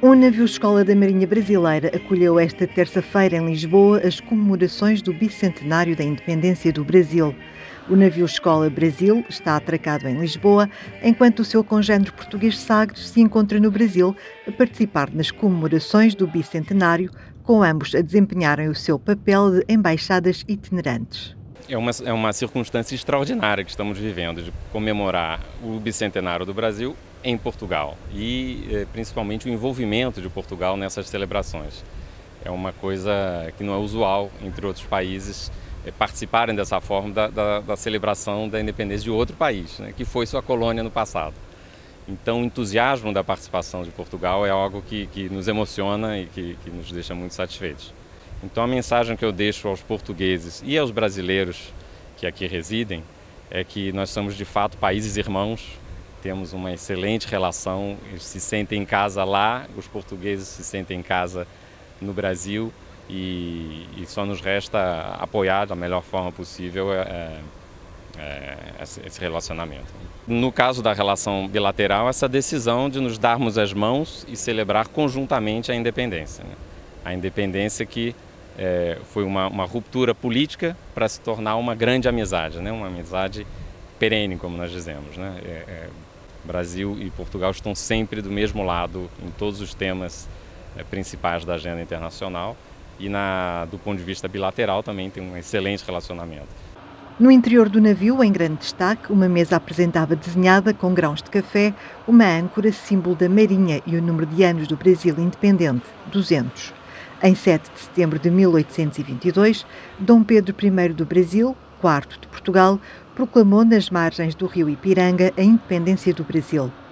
Um navio-escola da Marinha Brasileira acolheu esta terça-feira em Lisboa as comemorações do bicentenário da independência do Brasil. O navio-escola Brasil está atracado em Lisboa, enquanto o seu congénere português Sagres se encontra no Brasil a participar nas comemorações do bicentenário, com ambos a desempenharem o seu papel de embaixadas itinerantes. É uma circunstância extraordinária que estamos vivendo, de comemorar o bicentenário do Brasil em Portugal e principalmente o envolvimento de Portugal nessas celebrações. É uma coisa que não é usual entre outros países participarem dessa forma da celebração da independência de outro país, né, que foi sua colônia no passado. Então, o entusiasmo da participação de Portugal é algo que nos emociona e que nos deixa muito satisfeitos. Então, a mensagem que eu deixo aos portugueses e aos brasileiros que aqui residem é que nós somos, de fato, países irmãos, temos uma excelente relação, eles se sentem em casa lá, os portugueses se sentem em casa no Brasil e só nos resta apoiar da melhor forma possível esse relacionamento. No caso da relação bilateral, essa decisão de nos darmos as mãos e celebrar conjuntamente a independência, né? A independência que foi uma ruptura política para se tornar uma grande amizade, né? Uma amizade perene, como nós dizemos, né? Brasil e Portugal estão sempre do mesmo lado em todos os temas principais da agenda internacional e do ponto de vista bilateral também tem um excelente relacionamento. No interior do navio, em grande destaque, uma mesa apresentava desenhada com grãos de café, uma âncora símbolo da Marinha e o número de anos do Brasil independente, 200. Em 7 de setembro de 1822, Dom Pedro I do Brasil, IV de Portugal, proclamou nas margens do rio Ipiranga a independência do Brasil.